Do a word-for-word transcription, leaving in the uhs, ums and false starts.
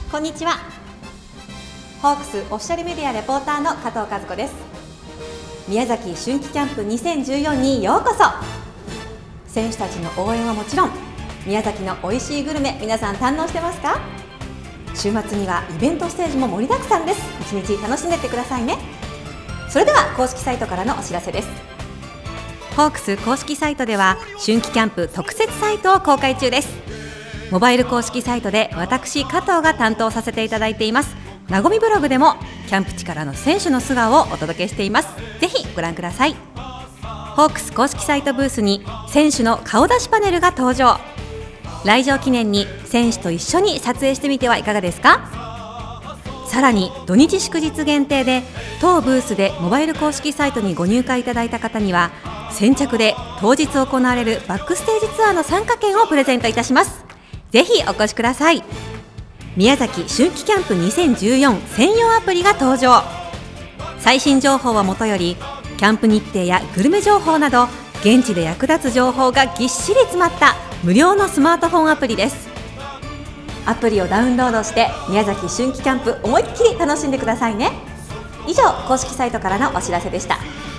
こんにちは。ホークスオフィシャルメディアレポーターの加藤和子です。宮崎春季キャンプにせんじゅうよんにようこそ。選手たちの応援はもちろん、宮崎の美味しいグルメ、皆さん堪能してますか？週末にはイベントステージも盛りだくさんです。一日楽しんでってくださいね。それでは公式サイトからのお知らせです。ホークス公式サイトでは春季キャンプ特設サイトを公開中です。モバイル公式サイトで私加藤が担当させていただいていますなごみブログでもキャンプ地からの選手の素顔をお届けしています。ぜひご覧ください。ホークス公式サイトブースに選手の顔出しパネルが登場。来場記念に選手と一緒に撮影してみてはいかがですか？さらに土日祝日限定で当ブースでモバイル公式サイトにご入会いただいた方には先着で当日行われるバックステージツアーの参加券をプレゼントいたします。ぜひお越しください。宮崎春季キャンプにせんじゅうよん専用アプリが登場。最新情報はもとよりキャンプ日程やグルメ情報など現地で役立つ情報がぎっしり詰まった無料のスマートフォンアプリです。アプリをダウンロードして宮崎春季キャンプ思いっきり楽しんでくださいね。以上、公式サイトからのお知らせでした。